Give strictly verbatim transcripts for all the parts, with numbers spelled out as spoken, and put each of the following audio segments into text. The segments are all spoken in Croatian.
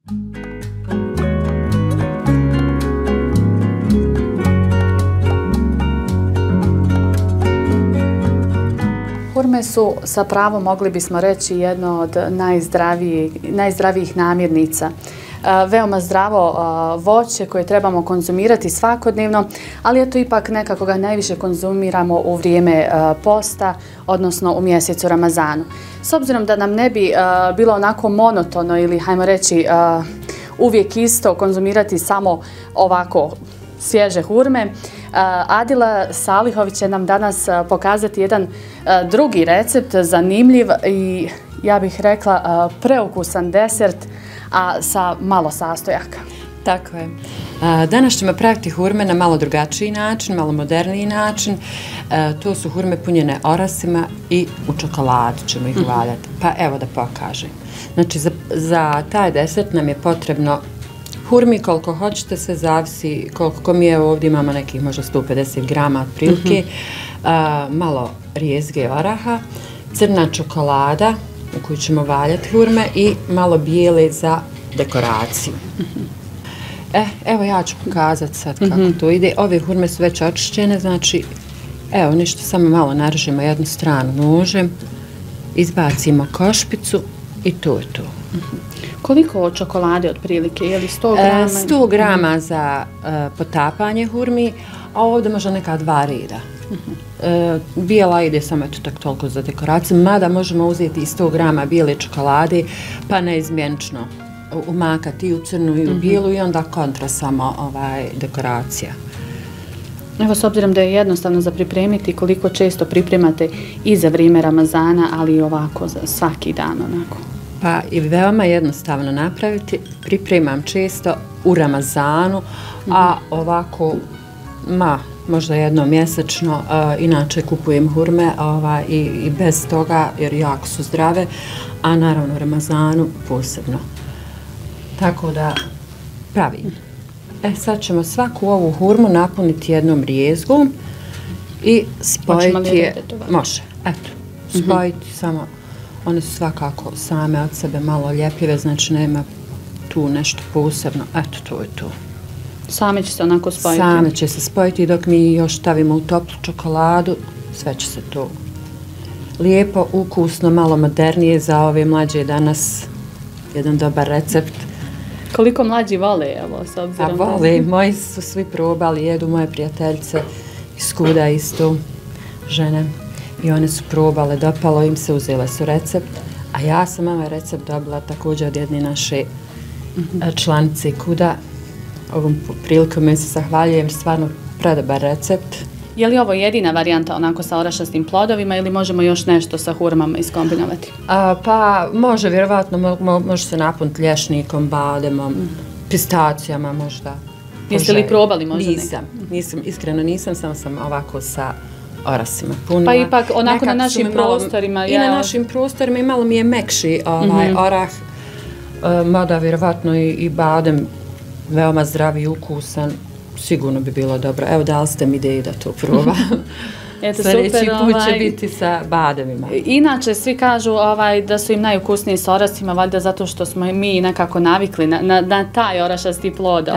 Hurme su, sa pravom mogli bismo reći, jedno od najzdravijih, najzdravijih namirnica. Veoma zdravo voće koje trebamo konzumirati svakodnevno, ali eto ipak nekako ga najviše konzumiramo u vrijeme posta, odnosno u mjesecu Ramazanu. S obzirom da nam ne bi bilo onako monotono ili, hajmo reći, uvijek isto konzumirati samo ovako svježe hurme, Adila Salihović će nam danas pokazati jedan drugi recept, zanimljiv i, ja bih rekla, preukusan desert, a sa malo sastojaka. Tako je. Danas ćemo praviti hurme na malo drugačiji način, malo moderniji način. To su hurme punjene orasima i u čokoladu ćemo ih valjati. Pa evo da pokažem. Znači, za, za taj desert nam je potrebno hurmi koliko hoćete, sve zavisi koliko mi je ovdje, imamo nekih možda sto pedeset grama otprilike, malo rijezge oraha, crna čokolada u koju ćemo valjati hurme i malo bijele za dekoraciju. E, evo ja ću pokazati sad kako to ide. Ove hurme su već očišćene, znači evo ništa, samo malo narežemo jednu stranu nožem, izbacimo košpicu i to je to. Koliko čokolade otprilike? Je li sto grama? sto grama za potapanje hurmi, a ovdje možda neka dva reda. Bijela ide samo eto tak toliko za dekoraciju, mada možemo uzeti i sto grama bijele čokolade pa neizmjenično umakati i u crnu i u bijelu i onda kontra samo ovaj dekoracija. Evo, s obzirom da je jednostavno za pripremiti, koliko često pripremate i za vrijeme Ramazana, ali i ovako za svaki dan onako? Pa i veoma jednostavno napraviti, pripremam često u Ramazanu, a ovako, ma, možda jednom mjesečno, inače kupujem hurme i bez toga jer jako su zdrave, a naravno u Ramazanu posebno. Tako da pravim. E, sad ćemo svaku ovu hurmu napuniti jednom rijezgom i spojiti je, može, eto, spojiti samo. One su svakako same od sebe malo ljepljive, znači nema tu nešto posebno. Eto, to je to. Same će se onako spojiti? Same će se spojiti dok mi još stavimo u toplu čokoladu, sve će se to lijepo, ukusno, malo modernije za ove mlađe danas. Jedan dobar recept. Koliko mlađi vole, evo, s obzirom? A vole, moji su svi probali, jedu moje prijateljice iz kuda isto, žene. I one su probale, dopalo im se, uzele su recept, a ja sam ovaj recept dobila također od jedne naše članice kuda. Ovom prilikom ja se zahvaljujem, stvarno predobar recept. Je li ovo jedina varijanta onako sa orašastim plodovima ili možemo još nešto sa hurmama iskombinovati? Pa može, vjerovatno može se napuniti lješnikom, bademom, pistacijama možda. Jeste li probali možda neko? Nisam, nisam, iskreno nisam, samo sam ovako sa orasima punila. Pa ipak onako na našim prostorima. I na našim prostorima i malo mi je mekši orah, mada vjerovatno i badem veoma zdrav i ukusan, sigurno bi bilo dobro. Evo, dali ste mi ideju da to probam. Sljedeći put će biti sa bademima. Inače, svi kažu da su im najukusniji s orasima, valjda zato što smo mi nekako navikli na taj orašasti plod.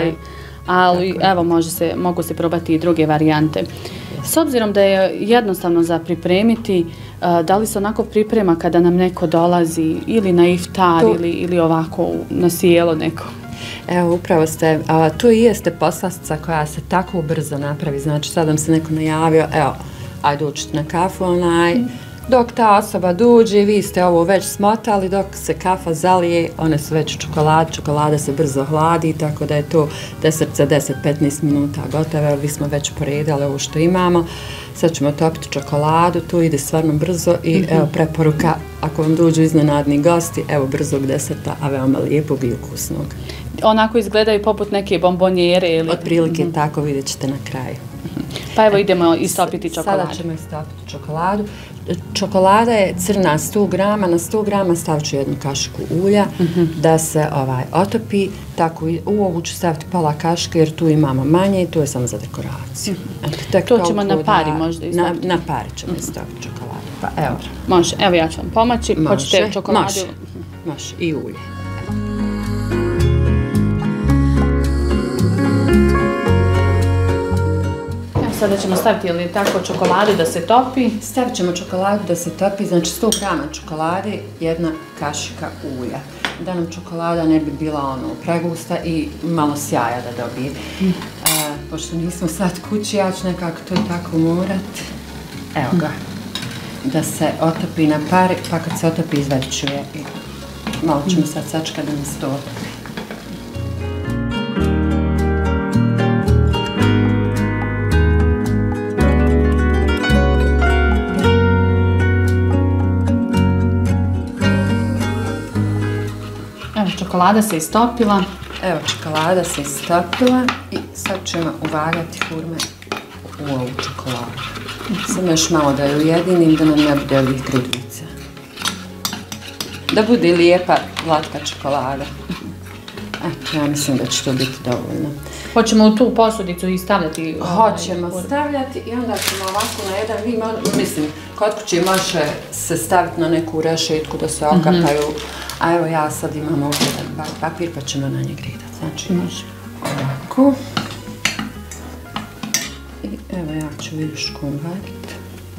Ali evo, mogu se probati i druge varijante. S obzirom da je jednostavno za pripremiti, da li se onako priprema kada nam neko dolazi ili na iftar ili ovako na sjelo neko? Evo, upravo ste, to i jeste poslastica koja se tako brzo napravi, znači sad vam se neko najavio, evo, ajde učite na kafu, onaj, dok ta osoba dođe, vi ste ovo već smotali, dok se kafa zalije, one su već u čokoladi, čokolada se brzo hladi, tako da je to desert za deset do petnaest minuta gotovo, evo, vi smo već poredali ovo što imamo, sad ćemo topiti čokoladu, to ide stvarno brzo i evo preporuka, ako vam dođu iznenadni gosti, evo brzog deserta, a veoma lijepog i ukusnog. Onako izgledaju poput neke bombonjere ili... Otprilike tako, vidjet ćete na kraju. Pa evo idemo istopiti čokoladu. Sada ćemo istopiti čokoladu. Čokolada je crna sto grama, na sto grama stavit ću jednu kašiku ulja da se otopi. Tako u ovu ću staviti pola kašike jer tu imamo manje i to je samo za dekoraciju. To ćemo na pari možda istopiti? Na pari ćemo istopiti čokoladu. Pa evo. Može, evo ja ću vam pomoći. Može, može i ulje. sada ćemo staviti ili tako čokoladu da se topi. Stavit ćemo čokoladu da se topi, znači sto grama čokolade, jedna kašika ulja. Da nam čokolada ne bi bila ono pregusta i malo sjaja da dobije. Mm. E, pošto nismo sad kući, ja ću nekako to tako morat. Evo ga. Da se otopi na pari, pa kad se otopi izvadit ću je i malo ćemo sad sačekati da mi se to otopi. Evo, čokolada se istopila. Evo, čokolada se istopila i sad ćemo uvaljati hurme u ovu čokoladu. Samo još malo da je ujedinim, da nam ne bude ovih grudvica. Da bude lijepa, glatka čokolada. Eto, ja mislim da će to biti dovoljno. Hoćemo u tu posudicu i stavljati? Hoćemo stavljati i onda ćemo ovako na jedan, vi mislim, kod kuće može se staviti na neku rešetku da se okapaju, a evo ja sad imam ovdje jedan papir pa ćemo na njeg gledati. Znači, može ovako. I evo ja ću vijuškom vaditi.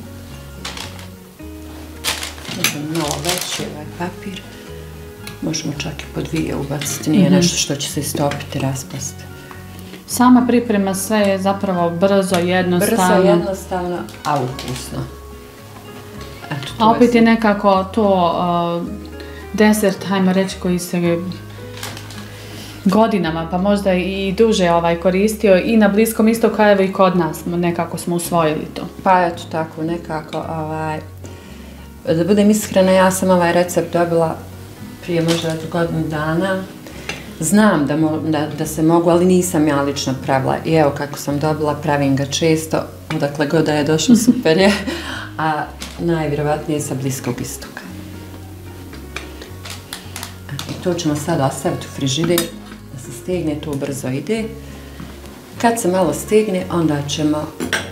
Možemo malo veći ovaj papir. Možemo čak i po dvije ubaciti, nije nešto što će se istopiti, raspasti. Sama priprema sve je zapravo brzo, jednostavno. Brzo, jednostavno, a ukusno. A opet je nekako to desert, hajmo reći, koji se godinama, pa možda i duže koristio i na Bliskom istoku, evo i kod nas, nekako smo usvojili to. Pa eto tako, nekako, da budem iskrena, ja sam ovaj recept dobila prije možda godinu dana. Znam da se mogu, ali nisam ja lično pravila. I evo kako sam dobila, pravim ga često, odakle god da je došlo, super je, a najvjerovatnije sa Bliskog istoka. I to ćemo sad ostaviti u frižider, da se stegne, to brzo ide. Kad se malo stegne, onda ćemo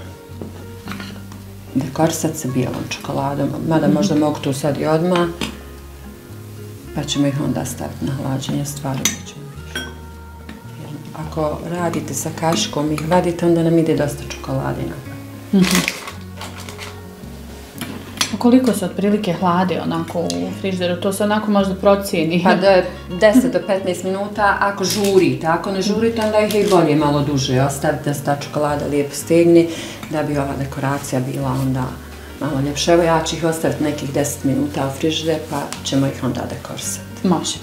dekorisati sa bijelom čokoladom, mada možda mogu to sad i odmah, pa ćemo ih onda staviti na hlađenje, stvari ćemo ih. Ako radite sa kašikom i ih vadite, onda nam ide dosta čokolade na. Koliko se otprilike hlade onako u frižideru? To se onako možda procijeni. Pa deset do petnaest minuta ako žurite. Ako ne žurite, onda ih je i bolje malo duže ostaviti da se ta čokolada lijepo stegne, da bi ova dekoracija bila onda malo ljepše. Evo ja ću ih ostaviti nekih deset minuta u frižider, pa ćemo ih onda dekorisati. Može.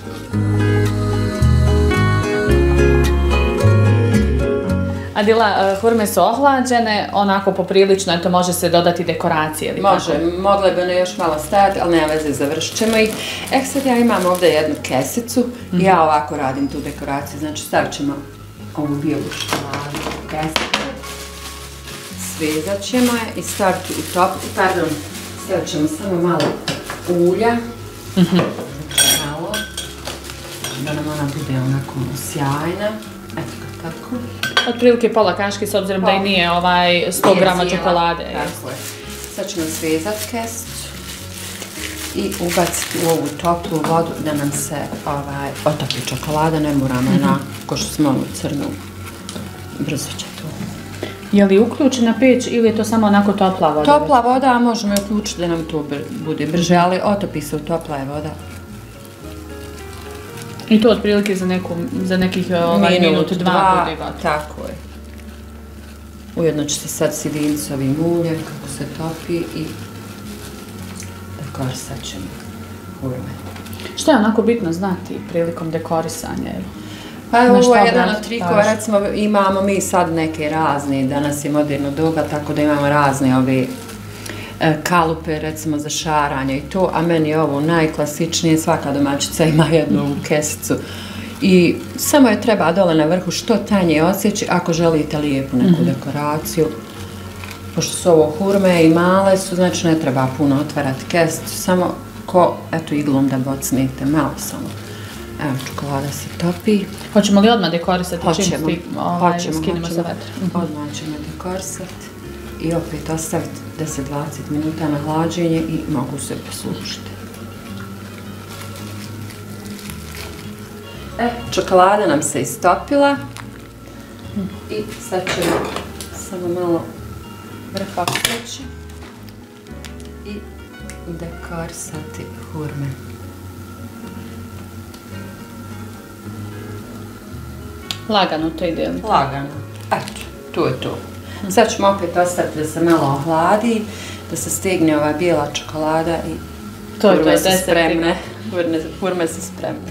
Adila, hurme su ohlađene, onako poprilično, eto može se dodati dekoracije ili tako? Može, mogle bi one još malo stajati, ali nema veze, završit ćemo ih. E sad ja imam ovdje jednu kesicu i ja ovako radim tu dekoraciju, znači stavit ćemo ovu bijelu šokoladu u kesicu, svezat ćemo je i staviti u toplu, pardon, stavit ćemo samo malo ulja, znači malo, da nam ona bude onako sjajna, eto ga tako. Otprilike pola kaške, s obzirom da i nije sto grama čokolade. Tako je. Sad ćemo svezati kesicu i ubaciti u ovu toplu vodu da nam se otopi čokolada, ne moramo onako što smo onu crnu. Brzo će to. Je li uključena peć ili je to samo onako topla voda? Topla voda, a možemo je uključiti da nam to bude brže, ali otopi se u topla je voda. I to otprilike za nekih minut, dva bude gotovo. Tako je. Ujedno će se sad sidiniti s ovim uljem kako se topi i dekorisat ćemo hurme. Što je onako bitno znati prilikom dekorisanja? Pa ovo je jedan od trikova, recimo imamo mi sad neke razne, danas je moderno doba, tako da imamo razne ove kalupe, recimo za šaranje i to, a meni je ovo najklasičnije, svaka domaćica ima jednu ovu kesicu i samo je treba dole na vrhu što tanje osjeći ako želite lijepu neku dekoraciju. Pošto su ovo hurme i male su, znači ne treba puno otvarati kesicu, samo ko, eto iglom da bocnete, malo samo. Evo, čokolada se topi. Hoćemo li odmah dekorisati? Hoćemo, skinemo sa vatre? Odmah ćemo dekorisati i opet ostaviti deset do dvadeset minuta na hlađenje i mogu se poslužiti. E, čokolada nam se istopila i sad ćemo samo malo vrh okreći i dekorisati hurme. Lagano to ide. Lagano. Eto, tu je to. Sad ćemo opet ostaviti da se malo ohladi, da se stigne ova bijela čokolada i to hurme je su spremne. Hurme, hurme su spremne.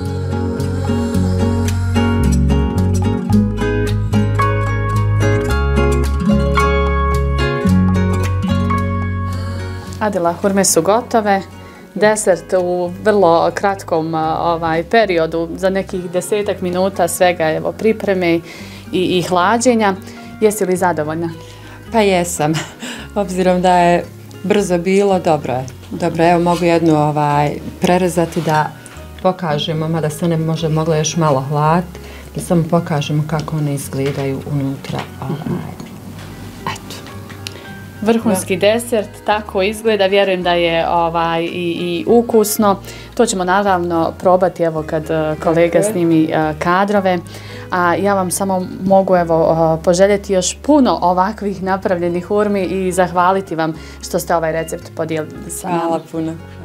Adela, hurme su gotove. Desert u vrlo kratkom ovaj, periodu, za nekih desetak minuta svega evo, pripreme i, i hlađenja. Jesi li zadovoljna? Pa jesam. Obzirom da je brzo bilo, dobro je. Dobro, evo mogu jednu ovaj, prerezati da pokažemo, mada se ne može mogla još malo hladiti, da samo pokažemo kako one izgledaju unutra. Ovaj. Vrhunski desert, tako izgleda, vjerujem da je ovaj, i, i ukusno. To ćemo naravno probati evo kad kolega snimi uh, kadrove. A ja vam samo mogu evo uh, poželjeti još puno ovakvih napravljenih hurmi i zahvaliti vam što ste ovaj recept podijelili sa nama. Hvala puno.